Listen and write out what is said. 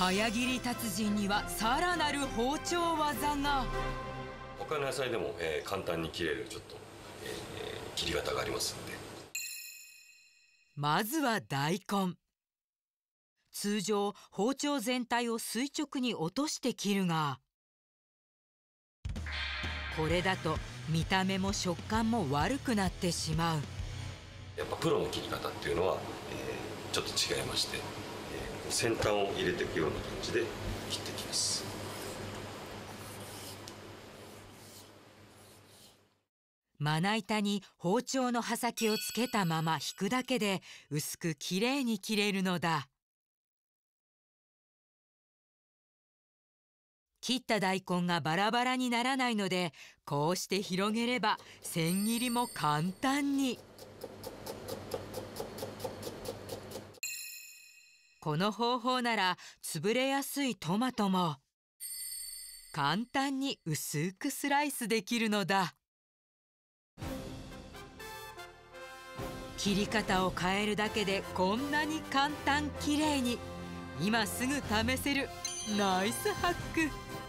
早切り達人にはさらなる包丁技が。 他の野菜でも、簡単に切れるちょっと、切り方がありますので。 まずは大根。通常包丁全体を垂直に落として切るが、これだと見た目も食感も悪くなってしまう。 やっぱプロの切り方っていうのは、ちょっと違いまして、先端を入れていくような感じで切っていきます。 まな板に包丁の刃先をつけたまま引くだけで薄くきれいに切れるのだ。切った大根がバラバラにならないので、こうして広げれば千切りも簡単に。この方法なら潰れやすいトマトも簡単に薄くスライスできるのだ。切り方を変えるだけでこんなに簡単きれいに。今すぐ試せるナイスハック。